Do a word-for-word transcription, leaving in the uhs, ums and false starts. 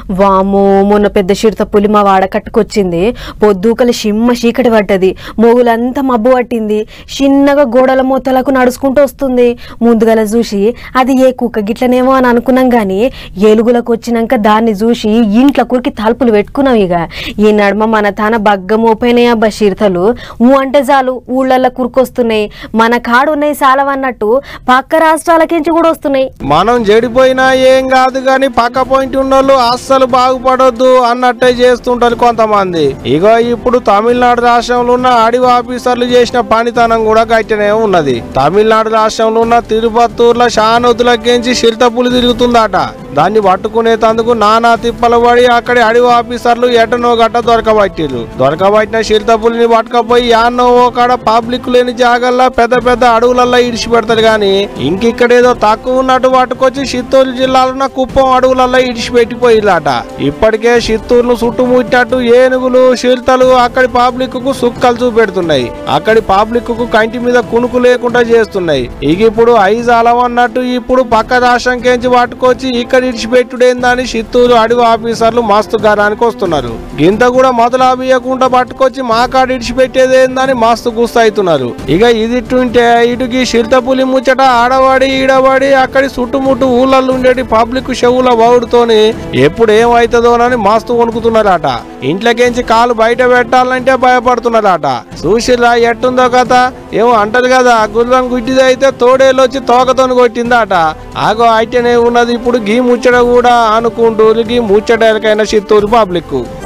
వామో మొన్న పెద్ద చిరుత పులి మా వాడ కట్టుకొచ్చింది. పొద్దుకల సిమ్మ చీకటి పడ్డది, మొగులంతా మబ్బు పట్టింది. చిన్నగా గోడల మూతలకు నడుచుకుంటూ వస్తుంది. ముందుగల చూసి అది ఏ కుక్క గిట్లనేమో అని అనుకున్నాం గాని ఏలుగులకు వచ్చినాక దాన్ని చూసి ఇంట్లో కురికి తలుపులు పెట్టుకున్నాం. ఇక ఈ నడుమ మన తాన బగ్గ మోపోయినాయి అబ్బా చిరుతలు. ఊ అంటే చాలు ఊళ్ళల్లో కురికొస్తున్నాయి. మన కాడున్నాయి సాలవన్నట్టు పక్క రాష్ట్రాలకించి కూడా వస్తున్నాయి. మనం చెడిపోయినా ఏం కాదు గాని పక్క పాయింట్ ఉన్నోళ్ళు అస్సలు బాగుపడొద్దు అన్నట్టే చేస్తుంటారు కొంతమంది. ఇగో ఇప్పుడు తమిళనాడు రాష్ట్రంలో ఉన్న అడవి ఆఫీసర్లు చేసిన పనితనం కూడా గట్టినే ఉన్నది. తమిళనాడు రాష్ట్రంలో ఉన్న తిరుపత్తూర్లో షానొద్దులకించి చిరుతపులి తిరుగుతుందట. దాన్ని పట్టుకునేందుకు నానా తిప్పలు పడి అక్కడి అడవి ఆఫీసర్లు ఎటనో గట్ట దొరకబట్టిరు. దొరకబట్టిన చిరుతపులిని పట్టుకపోయి యాన్నో కాడ పబ్లిక్ లేని జాగల్లో పెద్ద పెద్ద అడవులల్లో ఇడిచి పెడతారు గాని ఇంకిక్కడేదో తక్కువ ఉన్నట్టు పట్టుకొచ్చి చిత్తూరు జిల్లాలో కుప్పం అడవులలో ఇడిచిపెట్టిపోయిలాట. ఇప్పటికే చిత్తూరును చుట్టుముట్టినట్టు ఏనుగులు చిరుతలు అక్కడి పబ్లిక్ కు సుక్కలు చూపెడుతున్నాయి. అక్కడి పబ్లిక్ కు కంటి మీద కునుకు లేకుండా చేస్తున్నాయి. ఇక ఇప్పుడు ఐజాలం అన్నట్టు ఇప్పుడు పక్క రాష్ట్రం కెంచి పట్టుకొచ్చి ఇక్కడ ఇడిచిపెట్టుడేందని చిత్తూరు అడవి ఆఫీసర్లు మస్తు గారానికి వస్తున్నారు. గింత కూడా మొదలాబియకుండా పట్టుకొచ్చి మా కాడ ఇడిచిపెట్టేదేందని మస్తు గుస్తవుతున్నారు. ఇక ఇది ఉంటే ఇటుకి చిరుతపులి ముచ్చట ఆడవాడి ఈడవాడి అక్కడి చుట్టుముట్టు ఊళ్ళల్లో ఉండేటి పబ్లిక్ చెవుల బౌడుతోని ఎప్పుడు ఏమైతుందోనని మస్తు వణుకుతున్నారట. ఇంట్లోకించి కాలు బయట పెట్టాలంటే భయపడుతున్నారట. చూసిరా ఎట్టుందో కథ. ఏమో అంటారు కదా, గుర్రం గుడ్డిది అయితే తోడేళ్ళొచ్చి తోకతోని కొట్టిందట. ఆగో అయితేనే ఉన్నది ఇప్పుడు గీ ముచ్చట కూడా అనుకుంటూ గీ ముచ్చటకైనా చిత్తూరు పబ్లిక్.